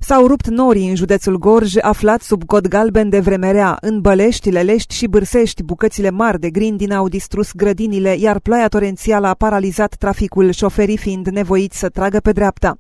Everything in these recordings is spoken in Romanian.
S-au rupt norii în județul Gorj, aflat sub cod galben de vreme rea. În Bălești, Lelești și Bârsești, bucățile mari de grindină au distrus grădinile, iar ploaia torențială a paralizat traficul, șoferii fiind nevoiți să tragă pe dreapta.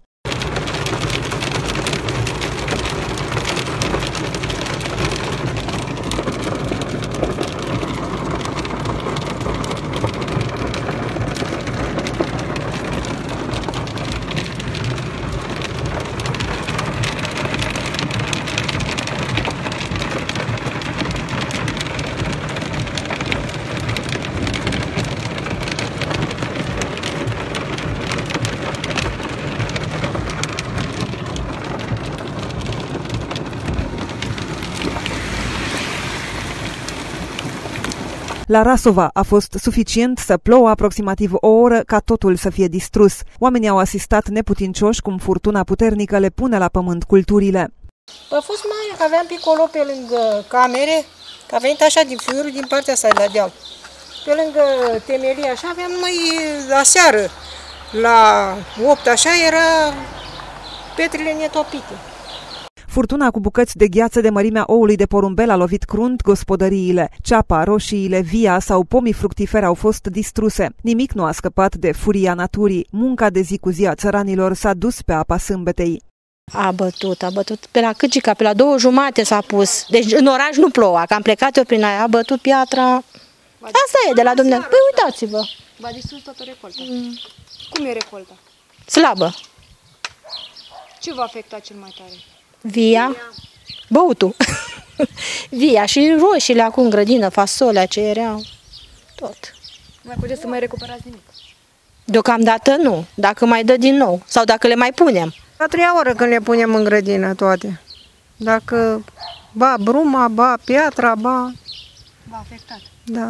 La Rasova a fost suficient să plouă aproximativ o oră ca totul să fie distrus. Oamenii au asistat neputincioși cum furtuna puternică le pune la pământ culturile. A fost mare, că aveam picolo pe lângă camere, că a venit așa din fiorul din partea asta de la deal. Pe lângă temelie așa aveam numai aseară, la 8 așa, era petrele netopite. Furtuna cu bucăți de gheață de mărimea oului de porumbel a lovit crunt gospodăriile. Ceapa, roșiile, via sau pomii fructiferi au fost distruse. Nimic nu a scăpat de furia naturii. Munca de zi cu zi a țăranilor s-a dus pe apa sâmbetei. A bătut. Pe la Câcica, pe la 2:30 s-a pus. Deci în oraș nu ploua, că am plecat eu prin aia, a bătut piatra. Asta e de la Dumnezeu. Păi uitați-vă. V-a distrus toată recolta. Cum e recolta? Slabă. Ce v-a afectat cel mai tare? Via, băutul, via și roșiile acum în grădină, fasolea ce erau, tot. Nu mai puteți să mai recuperați nimic? Deocamdată nu, dacă mai dă din nou sau dacă le mai punem. La 3 ore când le punem în grădină toate. Dacă ba bruma, ba piatra, ba... V-a afectat? Da.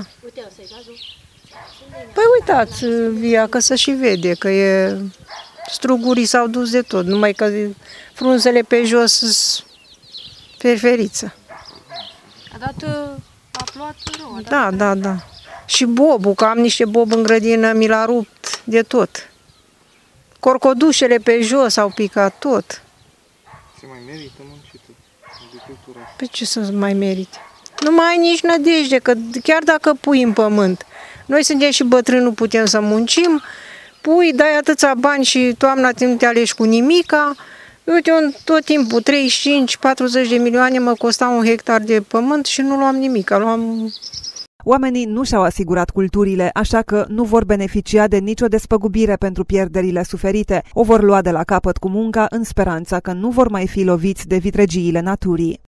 Păi uitați, via, că se și vede, că e... Strugurii s-au dus de tot, numai că frunzele pe jos sunt ferferiță. A plouat rău. Da. Și bobul, că am niște bob în grădină, mi l-a rupt de tot. Corcodușele pe jos au picat tot. Se mai merită muncitul, agricultura? Pe ce să mai merite? Nu mai ai nici nădejde, că chiar dacă pui în pământ, noi suntem și bătrâni, nu putem să muncim, pui, dai atâția bani și toamna nu te alegi cu nimica. Uite, eu tot timpul, 35-40 de milioane mă costa un hectar de pământ și nu luam nimic. Oamenii nu și-au asigurat culturile, așa că nu vor beneficia de nicio despăgubire pentru pierderile suferite. O vor lua de la capăt cu munca în speranța că nu vor mai fi loviți de vitregiile naturii.